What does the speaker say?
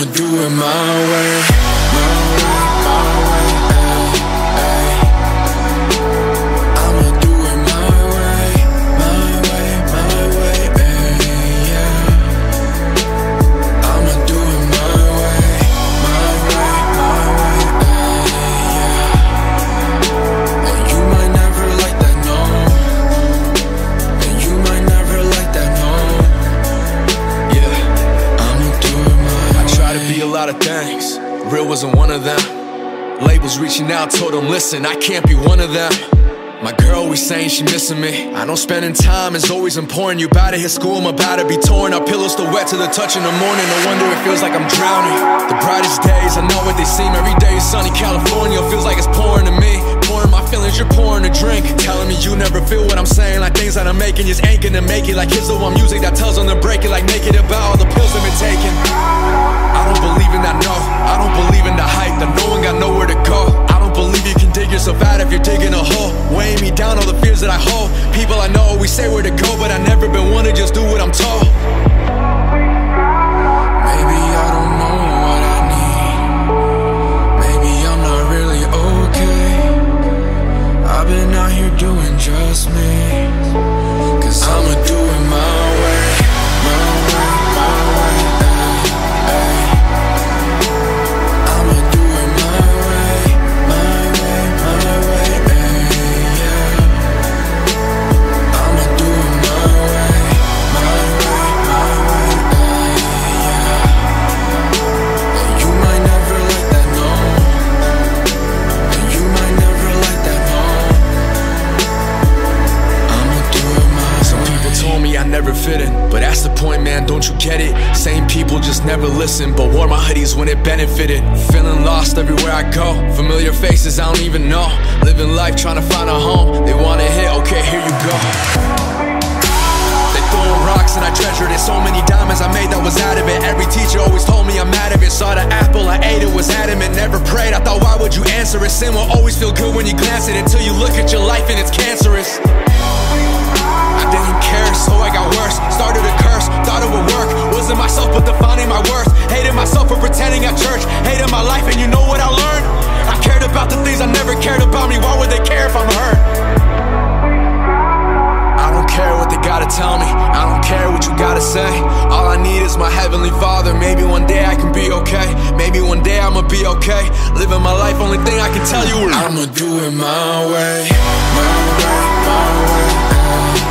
do it my way, my way, my way, ay, ay. I'ma do it my way, my way, my way, ay, yeah. I'ma do it my way, my way, my way, ay, yeah. And you might never like that, no. And you might never like that, no. Yeah, I'ma do it my way. I try to be a lot of things, real wasn't one of them. Labels reaching out, told them, listen, I can't be one of them. My girl always saying she missing me. I know spending time is always important. You about to hit school, I'm about to be torn. Our pillows still wet to the touch in the morning. No wonder it feels like I'm drowning. The brightest days, I know what they seem. Every day is sunny, California feels like it's pouring to me. Pouring my feelings, you're pouring a drink. Telling me you never feel what I'm saying. Like things that I'm making just ain't gonna make it. Like here's the one music that tells them to break it. Like naked about all the pills I've been taking. I don't believe in that, no. I don't believe in the hype that no one got nowhere to go. I don't believe you can dig yourself out if you're digging a hole. Weighing me down, all the fears that I hold. People I know always say where to go, but I never been one to just do what I'm told. Maybe I don't know what I need. Maybe I'm not really okay. I've been out here doing just me. Cause I'ma do it my way, my way, my way, ay, ay. I'ma do it my way, my way, my way, ay, yeah. I'ma do it my way, my way, my way, ay, yeah. And you might never like that, no. And you might never like that, no. I'ma do it my way. Some people told me I never fit in, but that's the point, man, don't you get it? Same people just never listen, but wore my hoodies when it benefited. Feeling lost everywhere I go. Familiar faces I don't even know. Living life trying to find a home. They want a hit, okay, here you go. They throwing rocks and I treasured it. So many diamonds I made that was out of it. Every teacher always told me I'm out of it. Saw the apple, I ate it, was adamant. Never prayed, I thought why would you answer it? Sin will always feel good when you glance at it, until you look at your life and it's cancerous. I didn't care, so I got worse. Started a curse, thought it would work. Wasn't myself but defining my worth. Hated myself for pretending at church. Hated my life and you know what I learned? I cared about the things I never cared about me. Why would they care if I'm hurt? I don't care what they gotta tell me. I don't care what you gotta say. All I need is my heavenly Father. Maybe one day I can be okay. Maybe one day I'ma be okay. Living my life, only thing I can tell you is I'ma do it my way, my way, my way, ay.